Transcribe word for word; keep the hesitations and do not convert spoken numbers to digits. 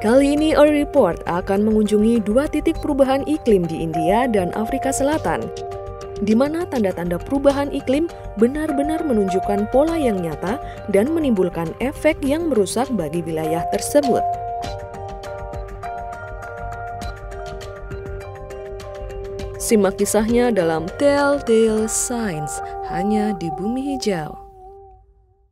Kali ini Earth Report akan mengunjungi dua titik perubahan iklim di India dan Afrika Selatan, di mana tanda-tanda perubahan iklim benar-benar menunjukkan pola yang nyata dan menimbulkan efek yang merusak bagi wilayah tersebut. Simak kisahnya dalam Telltale Signs, hanya di Bumi Hijau.